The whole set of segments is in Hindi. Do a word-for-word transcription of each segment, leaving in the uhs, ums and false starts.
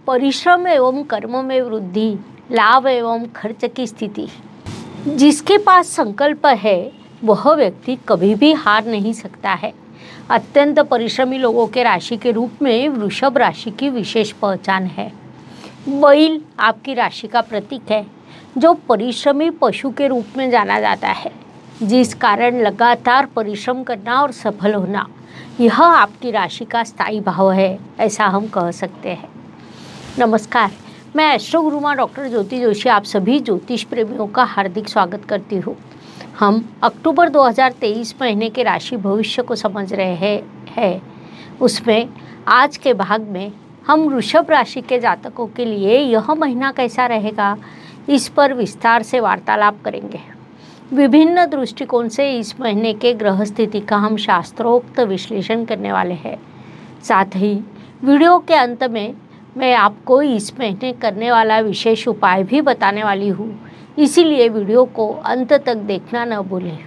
परिश्रम एवं कर्म में वृद्धि, लाभ एवं खर्च की स्थिति। जिसके पास संकल्प है वह व्यक्ति कभी भी हार नहीं सकता है। अत्यंत परिश्रमी लोगों के राशि के रूप में वृषभ राशि की विशेष पहचान है। बैल आपकी राशि का प्रतीक है, जो परिश्रमी पशु के रूप में जाना जाता है, जिस कारण लगातार परिश्रम करना और सफल होना यह आपकी राशि का स्थायी भाव है, ऐसा हम कह सकते हैं। नमस्कार, मैं एस्ट्रो गुरु माँ डॉक्टर ज्योति जोशी आप सभी ज्योतिष प्रेमियों का हार्दिक स्वागत करती हूँ। हम अक्टूबर दो हज़ार तेईस महीने के राशि भविष्य को समझ रहे हैं है। उसमें आज के भाग में हम वृषभ राशि के जातकों के लिए यह महीना कैसा रहेगा, इस पर विस्तार से वार्तालाप करेंगे। विभिन्न दृष्टिकोण से इस महीने के ग्रह स्थिति का हम शास्त्रोक्त विश्लेषण करने वाले हैं। साथ ही वीडियो के अंत में मैं आपको इस महीने करने वाला विशेष उपाय भी बताने वाली हूँ, इसीलिए वीडियो को अंत तक देखना न भूलें।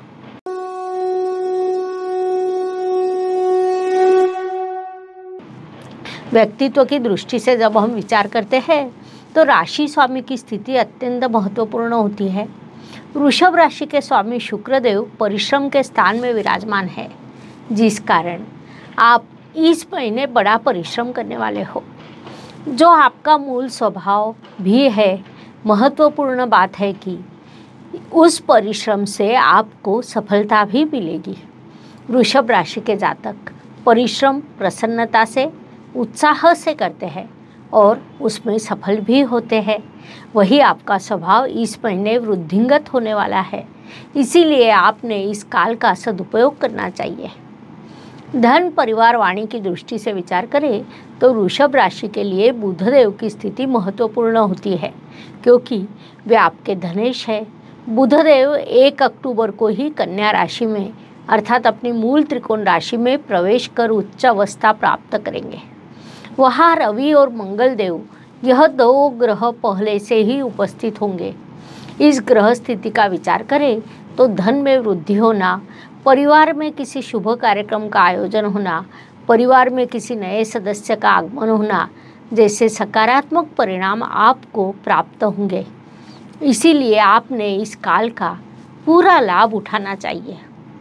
व्यक्तित्व की दृष्टि से जब हम विचार करते हैं तो राशि स्वामी की स्थिति अत्यंत महत्वपूर्ण होती है। वृषभ राशि के स्वामी शुक्रदेव परिश्रम के स्थान में विराजमान है, जिस कारण आप इस महीने बड़ा परिश्रम करने वाले हो, जो आपका मूल स्वभाव भी है। महत्वपूर्ण बात है कि उस परिश्रम से आपको सफलता भी मिलेगी। वृषभ राशि के जातक परिश्रम प्रसन्नता से, उत्साह से करते हैं और उसमें सफल भी होते हैं। वही आपका स्वभाव इस महीने वृद्धिंगत होने वाला है, इसीलिए आपने इस काल का सदुपयोग करना चाहिए। धन परिवार वाणी की दृष्टि से विचार करें तो वृषभ राशि के लिए बुधदेव की स्थिति महत्वपूर्ण होती है, क्योंकि वे आपके धनेश है। बुधदेव एक अक्टूबर को ही कन्या राशि में अर्थात अपनी मूल त्रिकोण राशि में प्रवेश कर उच्च अवस्था प्राप्त करेंगे। वहाँ रवि और मंगल देव, यह दो ग्रह पहले से ही उपस्थित होंगे। इस ग्रह स्थिति का विचार करें तो धन में वृद्धि होना, परिवार में किसी शुभ कार्यक्रम का आयोजन होना, परिवार में किसी नए सदस्य का आगमन होना जैसे सकारात्मक परिणाम आपको प्राप्त होंगे। इसीलिए आपने इस काल का पूरा लाभ उठाना चाहिए।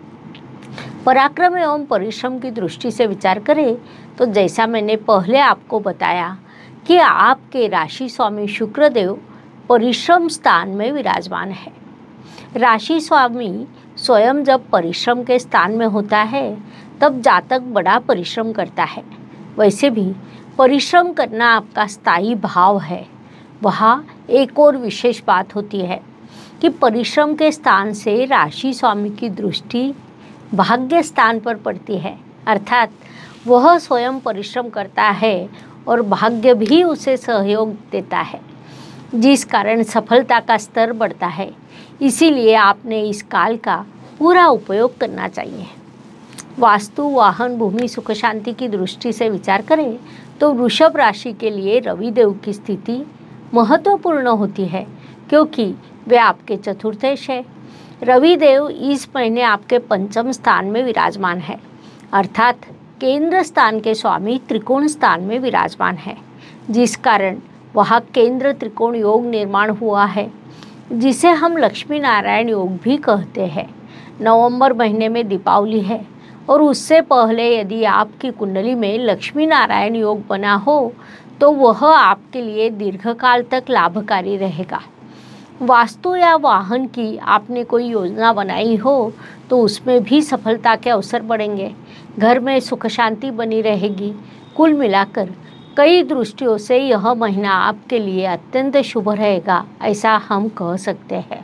पराक्रम एवं परिश्रम की दृष्टि से विचार करें तो जैसा मैंने पहले आपको बताया कि आपके राशि स्वामी शुक्रदेव परिश्रम स्थान में विराजमान है। राशि स्वामी स्वयं जब परिश्रम के स्थान में होता है तब जातक बड़ा परिश्रम करता है। वैसे भी परिश्रम करना आपका स्थायी भाव है। वहाँ एक और विशेष बात होती है कि परिश्रम के स्थान से राशि स्वामी की दृष्टि भाग्य स्थान पर पड़ती है, अर्थात वह स्वयं परिश्रम करता है और भाग्य भी उसे सहयोग देता है, जिस कारण सफलता का स्तर बढ़ता है। इसीलिए आपने इस काल का पूरा उपयोग करना चाहिए। वास्तु, वाहन, भूमि, सुख शांति की दृष्टि से विचार करें तो वृषभ राशि के लिए रविदेव की स्थिति महत्वपूर्ण होती है, क्योंकि वे आपके चतुर्थेश है। रविदेव इस महीने आपके पंचम स्थान में विराजमान है, अर्थात केंद्र स्थान के स्वामी त्रिकोण स्थान में विराजमान है, जिस कारण वहाँ केंद्र त्रिकोण योग निर्माण हुआ है, जिसे हम लक्ष्मी नारायण योग भी कहते हैं। नवंबर महीने में दीपावली है और उससे पहले यदि आपकी कुंडली में लक्ष्मी नारायण योग बना हो तो वह आपके लिए दीर्घकाल तक लाभकारी रहेगा। वास्तु या वाहन की आपने कोई योजना बनाई हो तो उसमें भी सफलता के अवसर बढ़ेंगे। घर में सुख शांति बनी रहेगी। कुल मिलाकर कई दृष्टियों से यह महीना आपके लिए अत्यंत शुभ रहेगा, ऐसा हम कह सकते हैं।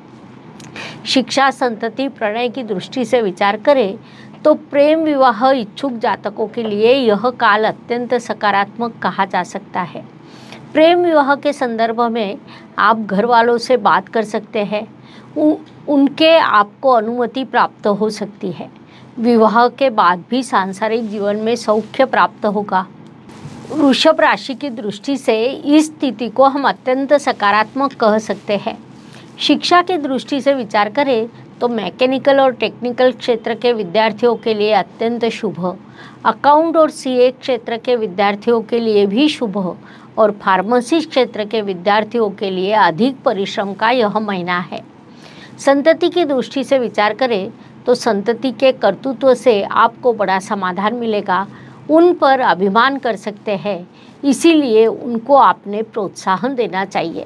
शिक्षा, संतति, प्रणय की दृष्टि से विचार करें तो प्रेम विवाह इच्छुक जातकों के लिए यह काल अत्यंत सकारात्मक कहा जा सकता है। प्रेम विवाह के संदर्भ में आप घर वालों से बात कर सकते हैं, उ, उनके आपको अनुमति प्राप्त हो सकती है। विवाह के बाद भी सांसारिक जीवन में सौख्य प्राप्त होगा। वृषभ राशि की दृष्टि से इस स्थिति को हम अत्यंत सकारात्मक कह सकते हैं। शिक्षा की दृष्टि से विचार करें तो मैकेनिकल और टेक्निकल क्षेत्र के विद्यार्थियों के लिए अत्यंत शुभ, अकाउंट और सीए क्षेत्र के विद्यार्थियों के लिए भी शुभ और फार्मेसी क्षेत्र के विद्यार्थियों के लिए अधिक परिश्रम का यह महीना है। संतति की दृष्टि से विचार करें तो संतति के कर्तृत्व से आपको बड़ा समाधान मिलेगा, उन पर अभिमान कर सकते हैं, इसीलिए उनको आपने प्रोत्साहन देना चाहिए।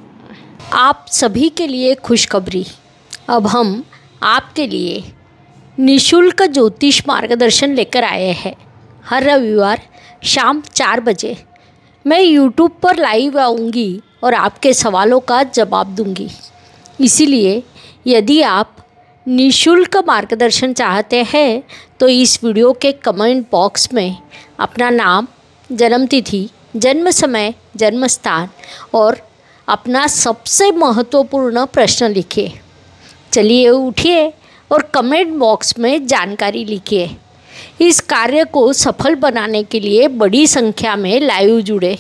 आप सभी के लिए खुशखबरी, अब हम आपके लिए निशुल्क ज्योतिष मार्गदर्शन लेकर आए हैं। हर रविवार शाम चार बजे मैं यूट्यूब पर लाइव आऊँगी और आपके सवालों का जवाब दूंगी। इसीलिए यदि आप निशुल्क मार्गदर्शन चाहते हैं तो इस वीडियो के कमेंट बॉक्स में अपना नाम, जन्मतिथि, जन्म समय, जन्म स्थान और अपना सबसे महत्वपूर्ण प्रश्न लिखिए। चलिए उठिए और कमेंट बॉक्स में जानकारी लिखिए। इस कार्य को सफल बनाने के लिए बड़ी संख्या में लाइव जुड़े।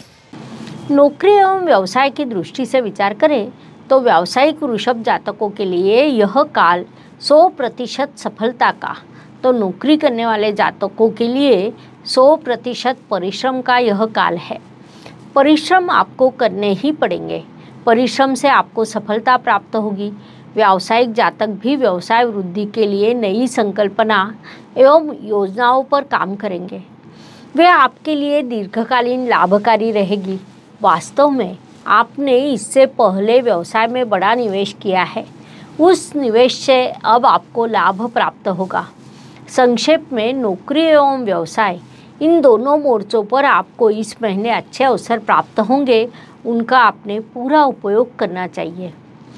नौकरी एवं व्यवसाय की दृष्टि से विचार करें तो व्यावसायिक वृषभ जातकों के लिए यह काल सौ प्रतिशत सफलता का, तो नौकरी करने वाले जातकों के लिए सौ प्रतिशत परिश्रम का यह काल है। परिश्रम आपको करने ही पड़ेंगे, परिश्रम से आपको सफलता प्राप्त होगी। व्यावसायिक जातक भी व्यवसाय वृद्धि के लिए नई संकल्पना एवं योजनाओं पर काम करेंगे, वे आपके लिए दीर्घकालीन लाभकारी रहेगी। वास्तव में आपने इससे पहले व्यवसाय में बड़ा निवेश किया है, उस निवेश से अब आपको लाभ प्राप्त होगा। संक्षेप में नौकरी एवं व्यवसाय इन दोनों मोर्चों पर आपको इस महीने अच्छे अवसर प्राप्त होंगे, उनका आपने पूरा उपयोग करना चाहिए।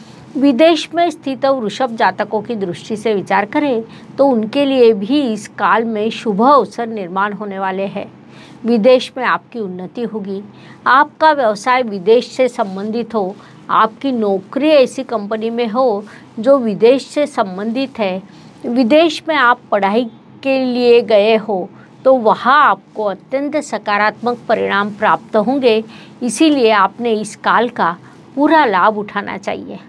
विदेश में स्थित वृषभ जातकों की दृष्टि से विचार करें तो उनके लिए भी इस काल में शुभ अवसर निर्माण होने वाले हैं। विदेश में आपकी उन्नति होगी, आपका व्यवसाय विदेश से संबंधित हो, आपकी नौकरी ऐसी कंपनी में हो जो विदेश से संबंधित है, विदेश में आप पढ़ाई के लिए गए हो तो वहाँ आपको अत्यंत सकारात्मक परिणाम प्राप्त होंगे, इसीलिए आपने इस काल का पूरा लाभ उठाना चाहिए।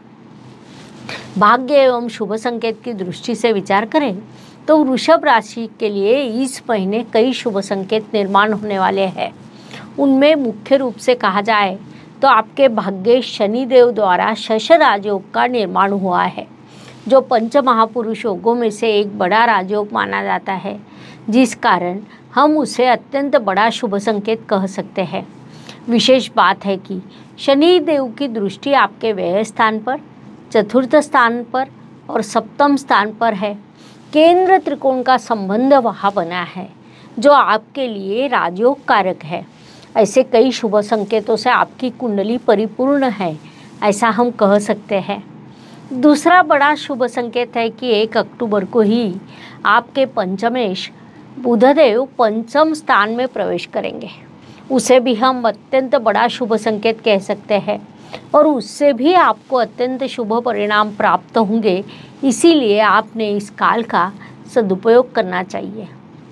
भाग्य एवं शुभ संकेत की दृष्टि से विचार करें तो वृषभ राशि के लिए इस महीने कई शुभ संकेत निर्माण होने वाले हैं। उनमें मुख्य रूप से कहा जाए तो आपके भाग्य शनिदेव द्वारा शश राजयोग का निर्माण हुआ है, जो पंच महापुरुष योगों में से एक बड़ा राजयोग माना जाता है, जिस कारण हम उसे अत्यंत बड़ा शुभ संकेत कह सकते हैं। विशेष बात है कि शनि देव की दृष्टि आपके व्यय स्थान पर, चतुर्थ स्थान पर और सप्तम स्थान पर है। केंद्र त्रिकोण का संबंध वहाँ बना है, जो आपके लिए राजयोग कारक है। ऐसे कई शुभ संकेतों से आपकी कुंडली परिपूर्ण है, ऐसा हम कह सकते हैं। दूसरा बड़ा शुभ संकेत है कि एक अक्टूबर को ही आपके पंचमेश बुधदेव पंचम स्थान में प्रवेश करेंगे, उसे भी हम अत्यंत बड़ा शुभ संकेत कह सकते हैं और उससे भी आपको अत्यंत शुभ परिणाम प्राप्त होंगे, इसीलिए आपने इस काल का सदुपयोग करना चाहिए।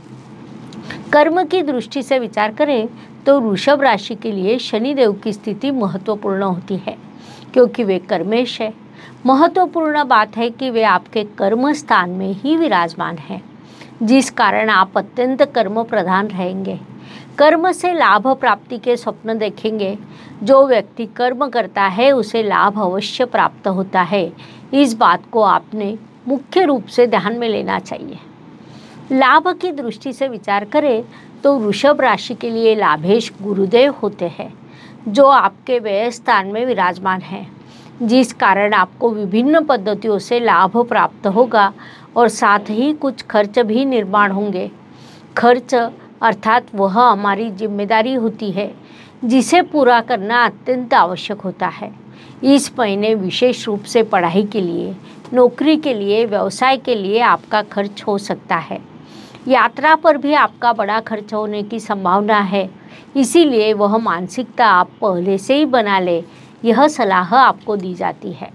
कर्म की दृष्टि से विचार करें तो वृषभ राशि के लिए शनिदेव की स्थिति महत्वपूर्ण होती है, क्योंकि वे कर्मेश है। महत्वपूर्ण बात है कि वे आपके कर्म स्थान में ही विराजमान है, जिस कारण आप अत्यंत कर्म प्रधान रहेंगे। कर्म से लाभ प्राप्ति के स्वप्न देखेंगे। जो व्यक्ति कर्म करता है उसे लाभ अवश्य प्राप्त होता है, इस बात को आपने मुख्य रूप से ध्यान में लेना चाहिए। लाभ की दृष्टि से विचार करें तो वृषभ राशि के लिए लाभेश गुरुदेव होते हैं, जो आपके व्यय स्थान में विराजमान है, जिस कारण आपको विभिन्न पद्धतियों से लाभ प्राप्त होगा और साथ ही कुछ खर्च भी निर्माण होंगे। खर्च अर्थात वह हमारी जिम्मेदारी होती है, जिसे पूरा करना अत्यंत आवश्यक होता है। इस महीने विशेष रूप से पढ़ाई के लिए, नौकरी के लिए, व्यवसाय के लिए आपका खर्च हो सकता है। यात्रा पर भी आपका बड़ा खर्च होने की संभावना है, इसीलिए वह मानसिकता आप पहले से ही बना ले, यह सलाह आपको दी जाती है।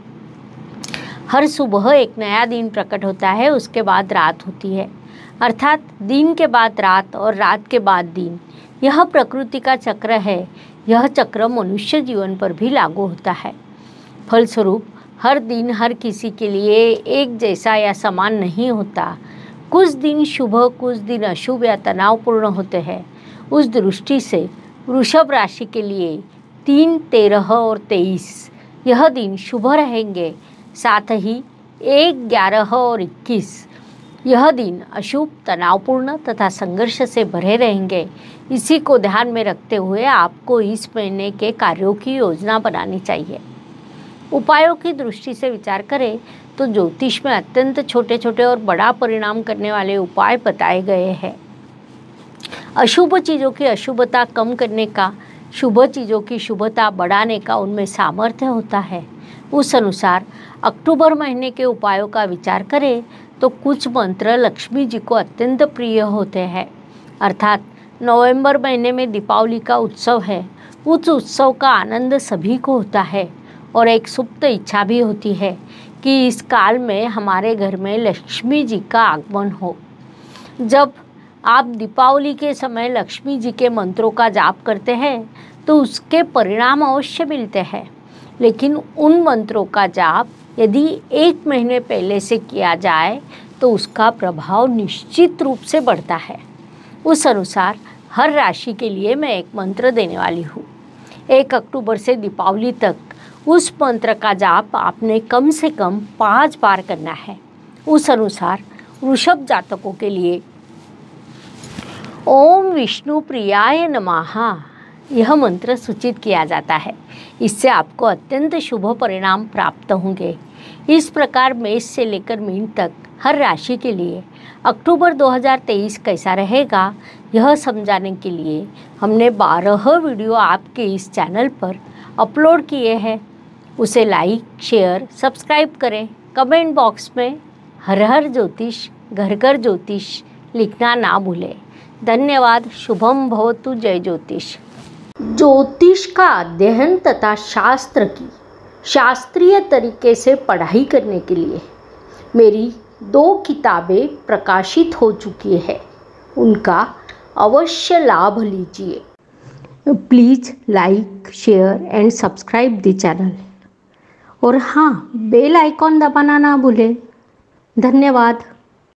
हर सुबह एक नया दिन प्रकट होता है, उसके बाद रात होती है, अर्थात दिन के बाद रात और रात के बाद दिन। यह प्रकृति का चक्र है। यह चक्र मनुष्य जीवन पर भी लागू होता है। फलस्वरूप हर दिन हर किसी के लिए एक जैसा या समान नहीं होता। कुछ दिन शुभ, कुछ दिन अशुभ या तनावपूर्ण होते हैं। उस दृष्टि से वृषभ राशि के लिए तीन, तेरह और तेईस यह दिन शुभ रहेंगे। साथ ही एक, ग्यारह और इक्कीस यह दिन अशुभ, तनावपूर्ण तथा संघर्ष से भरे रहेंगे। इसी को ध्यान में रखते हुए आपको इस महीने के कार्यों की योजना बनानी चाहिए। उपायों की दृष्टि से विचार करें तो ज्योतिष में अत्यंत छोटे छोटे और बड़ा परिणाम करने वाले उपाय बताए गए हैं। अशुभ चीज़ों की अशुभता कम करने का, शुभ चीज़ों की शुभता बढ़ाने का उनमें सामर्थ्य होता है। उस अनुसार अक्टूबर महीने के उपायों का विचार करें तो कुछ मंत्र लक्ष्मी जी को अत्यंत प्रिय होते हैं। अर्थात नवंबर महीने में दीपावली का उत्सव है। उस उत्सव का आनंद सभी को होता है और एक सुप्त इच्छा भी होती है कि इस काल में हमारे घर में लक्ष्मी जी का आगमन हो। जब आप दीपावली के समय लक्ष्मी जी के मंत्रों का जाप करते हैं तो उसके परिणाम अवश्य मिलते हैं, लेकिन उन मंत्रों का जाप यदि एक महीने पहले से किया जाए तो उसका प्रभाव निश्चित रूप से बढ़ता है। उस अनुसार हर राशि के लिए मैं एक मंत्र देने वाली हूँ। एक अक्टूबर से दीपावली तक उस मंत्र का जाप आपने कम से कम पाँच बार करना है। उस अनुसार वृषभ जातकों के लिए ओम विष्णु प्रियाय नमः यह मंत्र सूचित किया जाता है। इससे आपको अत्यंत शुभ परिणाम प्राप्त होंगे। इस प्रकार मेष से लेकर मीन तक हर राशि के लिए अक्टूबर दो हज़ार तेईस कैसा रहेगा यह समझाने के लिए हमने बारह वीडियो आपके इस चैनल पर अपलोड किए हैं। उसे लाइक, शेयर, सब्सक्राइब करें। कमेंट बॉक्स में हर हर ज्योतिष, घर घर ज्योतिष लिखना ना भूलें। धन्यवाद। शुभम भवतु। जय ज्योतिष। ज्योतिष का अध्ययन तथा शास्त्र की शास्त्रीय तरीके से पढ़ाई करने के लिए मेरी दो किताबें प्रकाशित हो चुकी है, उनका अवश्य लाभ लीजिए। Please like, share and subscribe the channel और हाँ, बेल आइकॉन दबाना ना भूलें। धन्यवाद।